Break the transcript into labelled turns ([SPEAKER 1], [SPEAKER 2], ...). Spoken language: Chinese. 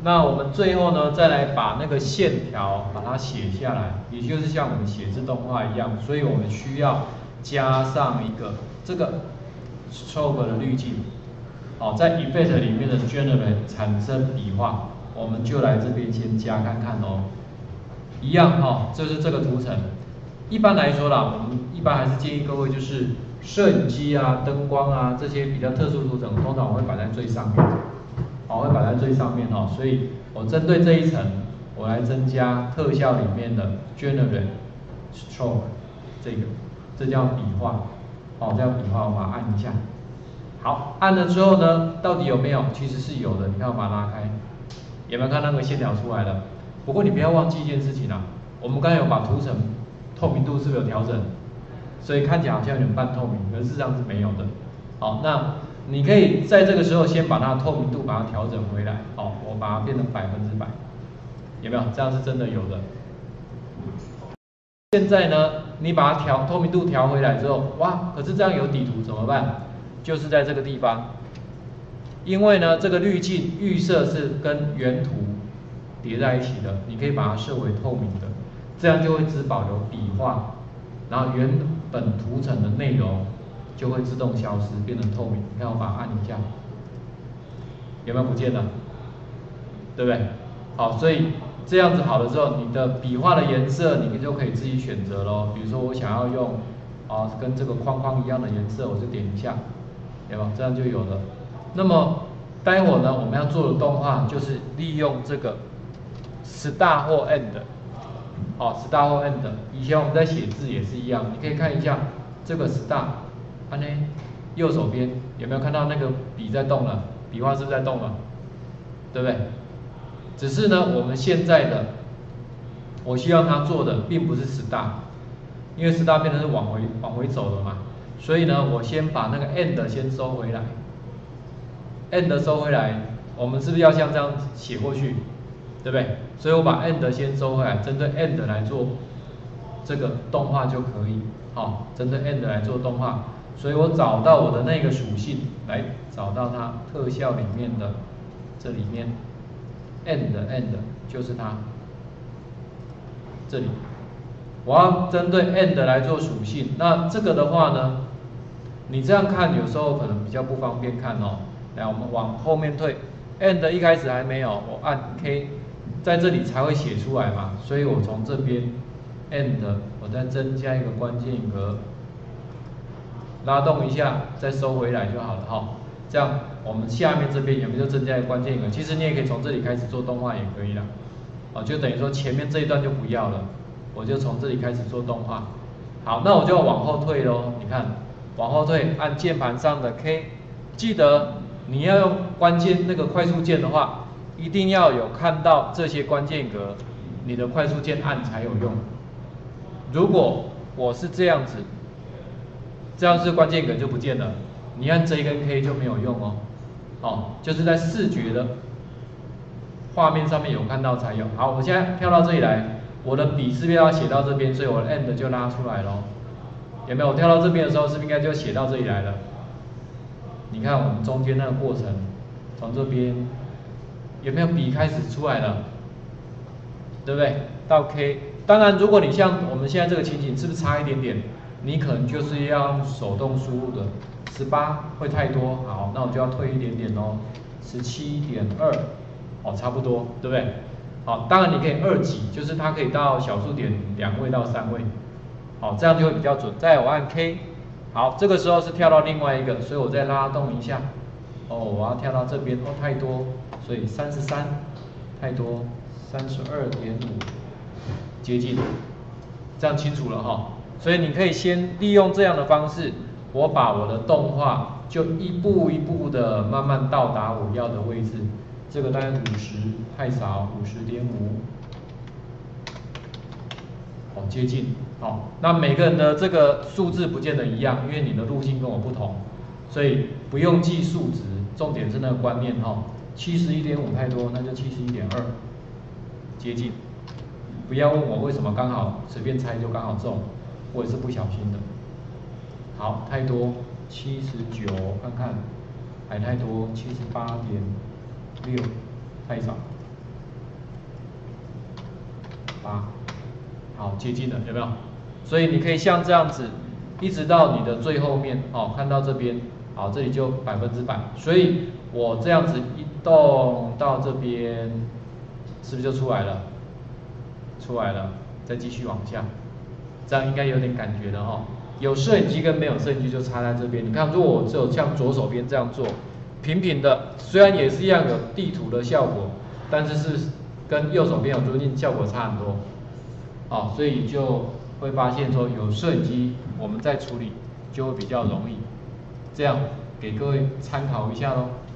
[SPEAKER 1] 那我们最后呢，再来把那个线条把它写下来，也就是像我们写自动化一样，所以我们需要加上一个这个 stroke 的滤镜。好，在 effect 里面的 generate 产生笔画，我们就来这边先加看看哦。一样哈，就是这个图层。一般来说啦，我们一般还是建议各位就是摄影机啊、灯光啊这些比较特殊图层，通常我会摆在最上面。好，会摆在最上面哈，所以我针对这一层，我来增加特效里面的 generate stroke 这叫笔画，好，这叫笔画，我把它按一下。好，按了之后呢，到底有没有？其实是有的，你看我把它拉开，有没有看那个线条出来了？不过你不要忘记一件事情啊，我们刚才有把图层透明度是不是有调整？所以看起来好像有点半透明，可是事实上是没有的。好，那你可以在这个时候先把它透明度把它调整回来。好，我把它变成100%，有没有？这样是真的有的。现在呢，你把它透明度调回来之后，哇，可是这样有底图怎么办？就是在这个地方，因为呢，这个滤镜预设是跟原图叠在一起的，你可以把它设为透明的，这样就会只保留笔画，然后原本图层的内容就会自动消失，变成透明。你看我把它按一下，有没有不见了？对不对？好，所以这样子好了之后，你的笔画的颜色你就可以自己选择咯。比如说我想要用跟这个框框一样的颜色，我就点一下，有没有？这样就有了。那么待会呢，我们要做的动画就是利用这个 start 或 end， 好 ，start 或 end。以前我们在写字也是一样，你可以看一下这个 start， 按呢右手边有没有看到那个笔在动了？笔画是不是在动了？对不对？只是呢，我们现在的我希望它做的并不是start，因为start变成是往回走了嘛，所以呢，我先把那个 end 先收回来。end 收回来，我们是不是要像这样写过去，对不对？所以我把 end 先收回来，针对 end 来做这个动画就可以。好，针对 end 来做动画，所以我找到我的那个属性，来找到它特效里面的这里面 end 就是它这里，我要针对 end 来做属性。那这个的话呢，你这样看有时候可能比较不方便看哦。来，我们往后面退 ，end 一开始还没有，我按 K， 在这里才会写出来嘛，所以我从这边 end， 我再增加一个关键格，拉动一下，再收回来就好了哈。这样我们下面这边有没有增加一个关键格？其实你也可以从这里开始做动画也可以啦，就等于说前面这一段就不要了，我就从这里开始做动画。好，那我就往后退咯，你看，往后退，按键盘上的 K， 记得你要用关键那个快速键的话，一定要有看到这些关键格，你的快速键按才有用。如果我是这样子，这样是关键格就不见了，你按 J 跟 K 就没有用哦。就是在视觉的画面上面有看到才有。好，我现在跳到这里来，我的笔是不是要写到这边，所以我的 end 就拉出来咯。有没有？我跳到这边的时候，是不是应该就写到这里来了？你看我们中间那个过程，从这边有没有笔开始出来了？对不对？到 K， 当然如果你像我们现在这个情景，是不是差一点点？你可能就是要用手动输入的，18会太多，好，那我就要退一点点哦，17.2，差不多，对不对？好，当然你可以2级，就是它可以到小数点2位到3位，好，这样就会比较准。再来我按 K。好，这个时候是跳到另外一个，所以我再拉动一下。我要跳到这边，太多，所以33，太多，32.5，接近，这样清楚了哈。所以你可以先利用这样的方式，我把我的动画就一步一步的慢慢到达我要的位置。这个大概50，太少，50.5。接近，那每个人的这个数字不见得一样，因为你的路径跟我不同，所以不用记数值，重点是那个观念71.5太多，那就71.2，接近。不要问我为什么刚好随便猜就刚好中，我也是不小心的。好，太多79，看看，还太多78.6，太少。 好，接近了，有没有？所以你可以像这样子，一直到你的最后面，哦，看到这边，好，这里就100%。所以我这样子一动到这边，是不是就出来了？出来了，再继续往下，这样应该有点感觉了哦。有摄影机跟没有摄影机就差在这边。你看，如果我只有像左手边这样做，平平的，虽然也是一样有地图的效果，但是跟右手边有中镜效果差很多。好，所以就会发现说有摄影机，我们在处理就会比较容易。这样给各位参考一下咯。